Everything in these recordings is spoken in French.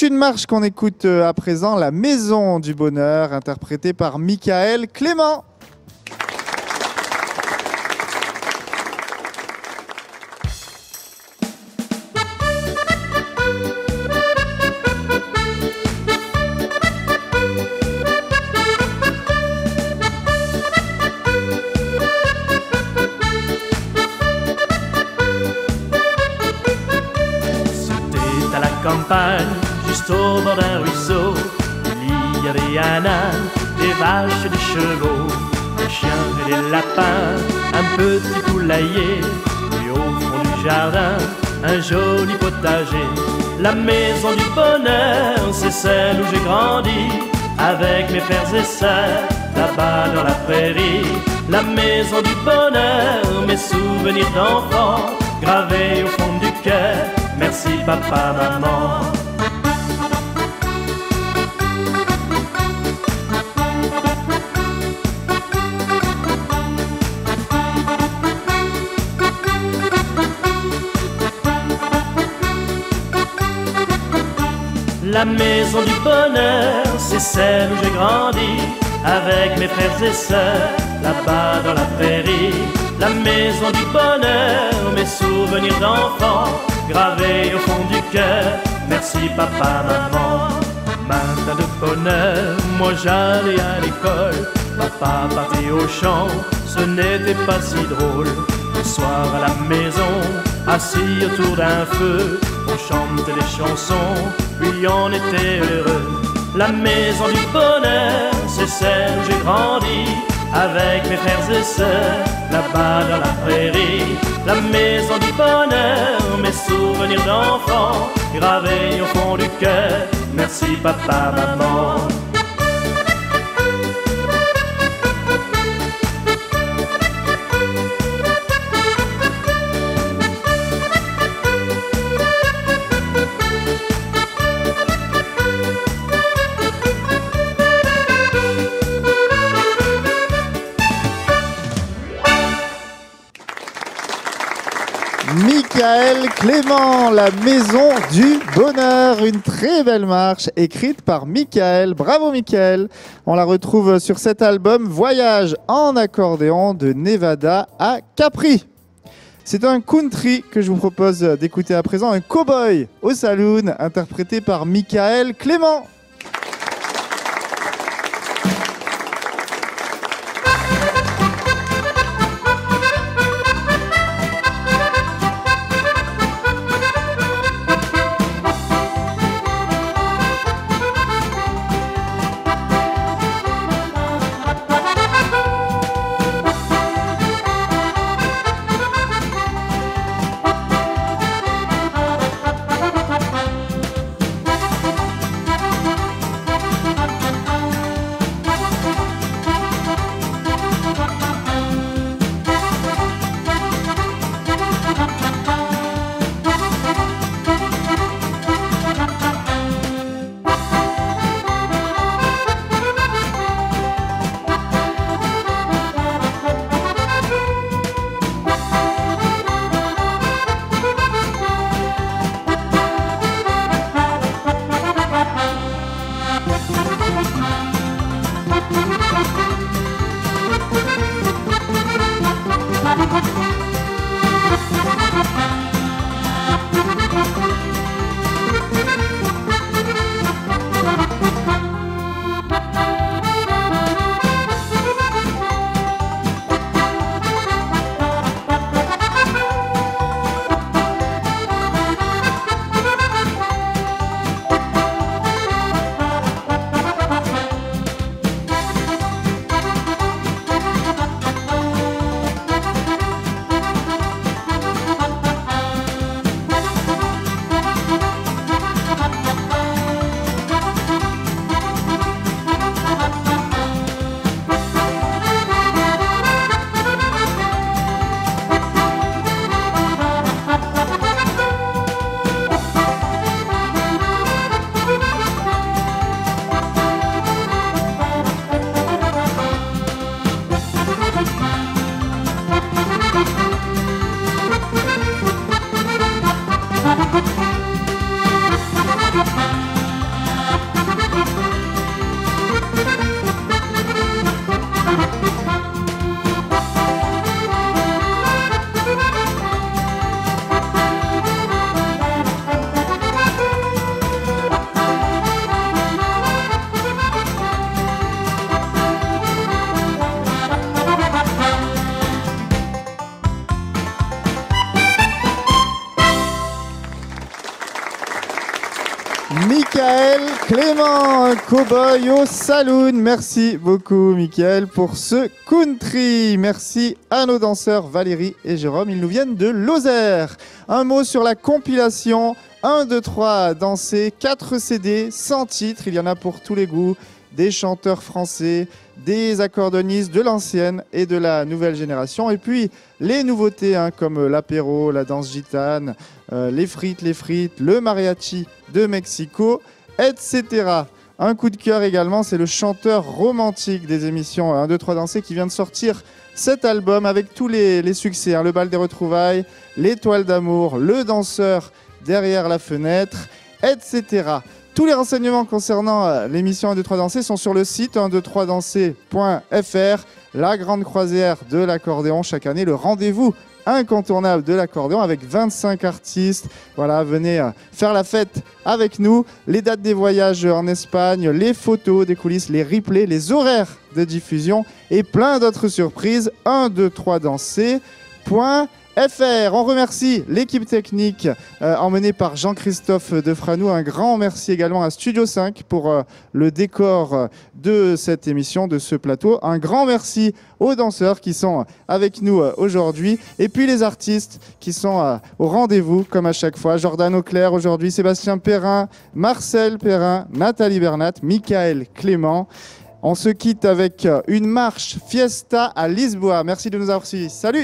C'est une marche qu'on écoute à présent, La Maison du Bonheur, interprétée par Michael Clément. Campagne, juste au bord d'un ruisseau, il y avait un âne, des vaches et des chevaux, des chiens et des lapins, un petit poulailler, et au fond du jardin, un joli potager. La maison du bonheur, c'est celle où j'ai grandi, avec mes frères et sœurs, là-bas dans la prairie. La maison du bonheur, mes souvenirs d'enfant, gravés au fond du cœur. Merci papa, maman. La maison du bonheur, c'est celle où j'ai grandi, avec mes frères et sœurs, là-bas dans la prairie. La maison du bonheur, mes souvenirs d'enfant, gravés au fond du cœur. Merci papa, maman. Matin de bonheur, moi j'allais à l'école, papa partait au champ, ce n'était pas si drôle. Le soir à la maison, assis autour d'un feu, on chantait des chansons, puis on était heureux. La maison du bonheur, c'est celle où j'ai grandi, avec mes frères et sœurs, là-bas dans la prairie. La maison du bonheur, mes souvenirs d'enfant, gravés au fond du cœur. Merci papa, maman. Michael Clément, La Maison du Bonheur, une très belle marche écrite par Michael. Bravo Michael. On la retrouve sur cet album Voyage en accordéon de Nevada à Capri. C'est un country que je vous propose d'écouter à présent, un cowboy au saloon interprété par Michael Clément. Michael Clément, un cow-boy au saloon. Merci beaucoup Michael pour ce country. Merci à nos danseurs Valérie et Jérôme, ils nous viennent de Lozère. Un mot sur la compilation 1, 2, 3 danser, 4 CD, 100 titres, il y en a pour tous les goûts, des chanteurs français, des accordonnistes de l'ancienne et de la nouvelle génération. Et puis les nouveautés comme l'apéro, la danse gitane, les frites, le mariachi de Mexico, etc. Un coup de cœur également, c'est le chanteur romantique des émissions 1, 2, 3 danser qui vient de sortir cet album avec tous les succès. Le bal des retrouvailles, l'étoile d'amour, le danseur derrière la fenêtre, etc. Tous les renseignements concernant l'émission 1, 2, 3 danser sont sur le site 123danser.fr. La grande croisière de l'accordéon chaque année, le rendez-vous incontournable de l'accordéon avec 25 artistes. Voilà, venez faire la fête avec nous. Les dates des voyages en Espagne, les photos des coulisses, les replays, les horaires de diffusion et plein d'autres surprises. 123danser.fr. On remercie l'équipe technique emmenée par Jean-Christophe Defranou. Un grand merci également à Studio 5 pour le décor de cette émission, de ce plateau. Un grand merci aux danseurs qui sont avec nous aujourd'hui. Et puis les artistes qui sont au rendez-vous comme à chaque fois. Jordan Auclair aujourd'hui, Sébastien Perrin, Marcel Perrin, Nathalie Bernat, Michael Clément. On se quitte avec une marche Fiesta à Lisboa. Merci de nous avoir suivis. Salut!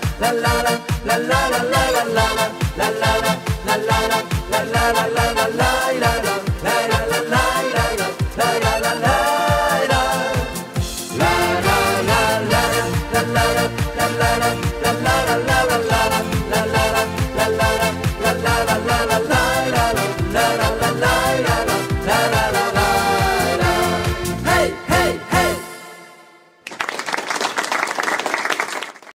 la la la la la la la la la la la la la la